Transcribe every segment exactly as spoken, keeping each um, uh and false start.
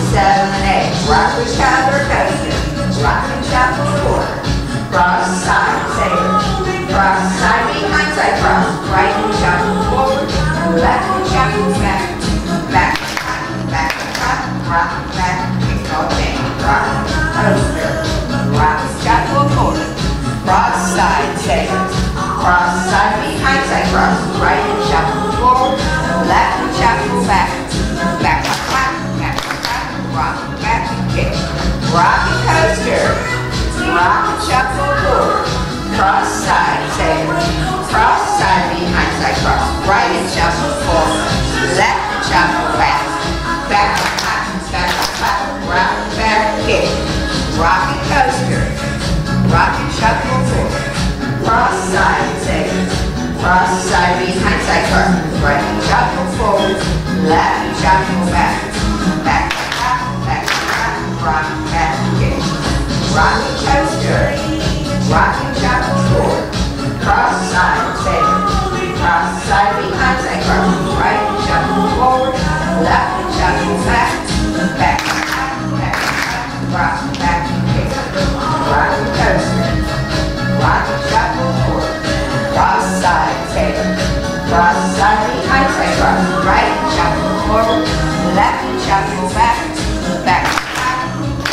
seven, eight. Rock, recover, coaster. Rock and shuffle forward. Cross, side, sailor. Cross, side, behind, side, cross. Right and shuffle forward. Left and shuffle back. Back, back, back, rock, back. Kick, ball, change. Rock, coaster. Rock, shuffle forward. Cross, side, sailor. Cross, side, behind, side, cross. Right and shuffle forward. Left and shuffle back. Back, back, back, back, back. Rock, back, kick. Rock and coaster. Rock and shuffle forward. Cross, side, sailor. Cross, side, behind, side, cross. Right and shuffle forward. Left and shuffle back. Back, back, back, back. Rock, back, kick. Rock and coaster. Rock and shuffle forward. Cross, side, sailor. Cross, side, behind, side, cross. Right and shuffle forward. Left and shuffle back. Back, back, back, back. Rock, back, kick. Rock and coaster. Rock and shuffle forward. Cross, side, sailor. Cross, side, behind, side, cross. Right and shuffle forward. Left and shuffle back. Back, back, back, back. Rock, back, kick. Rock and coaster. Rock and shuffle forward. Cross, side, sailor. Cross, side, behind, side, cross. Right and shuffle forward. Left and shuffle back. Back, back.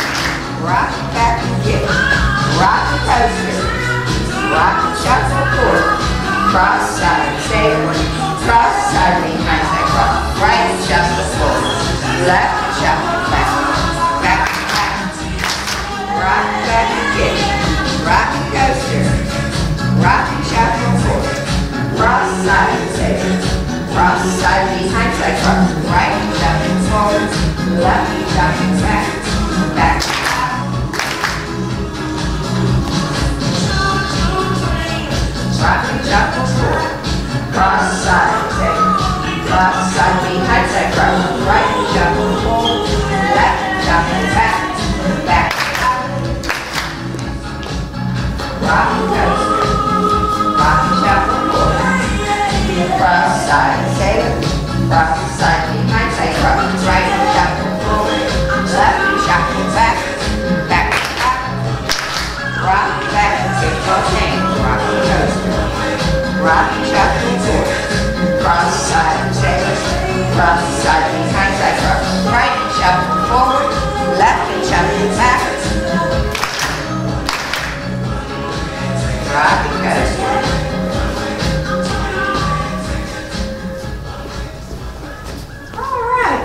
Rock, back, kick. Rock and coaster. Rock and shuffle forward. Cross, side, sailor. Cross, side, behind, side, cross. Right and shuffle forward. Left and shuffle back. Back, back. Rock, back, kick. Rock and coaster. Rock and shuffle forward. Cross, side, sailor. Cross, side, behind, side, cross. Right and shuffle forward. Left and shuffle back. Back, back. Rock and shuffle forward. Cross, side, sailor. Cross, side, behind, side, cross. Right and shuffle forward. Left and shuffle back. Back, back. Rock and coaster. Rock and shuffle forward. Cross, side, sailor. Cross, side, behind, side, cross. Right and shuffle forward. Left and shuffle back. Back, back. Rock, back, kick, ball, change. Rock and coaster. Rock and shuffle forward. Cross, side, sailor. Cross, side, behind, side, cross. Right and shuffle forward. Left and shuffle back. Rock and coaster. All right.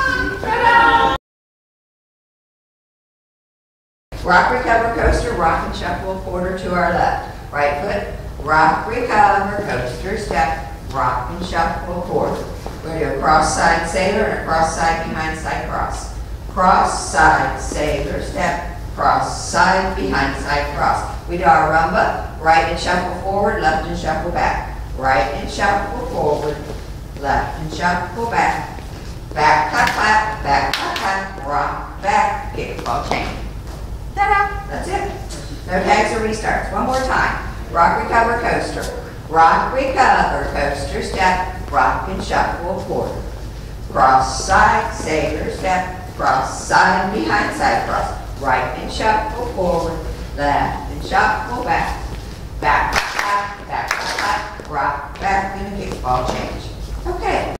Rock, recover, coaster, rock and shuffle a quarter to our left. Right foot, rock, recover, coaster, step, rock and shuffle a quarter. We're going to do a cross side sailor and a cross side behind side cross. Cross side sailor, step, cross side behind side cross. We do our rumba, right and shuffle forward, left and shuffle back. Right and shuffle forward, left and shuffle back. Back, clap, clap, back, clap, clap, rock, back, kick, ball, change. Ta-da! That's it. No tags or restarts. One more time. Rock, recover, coaster. Rock, recover, coaster, step, rock and shuffle forward. Cross side, sailor, step, cross side, behind side cross. Right and shuffle forward, left and shuffle back. Back, back, back, back, back, rock, back, and a kick, ball change. Okay.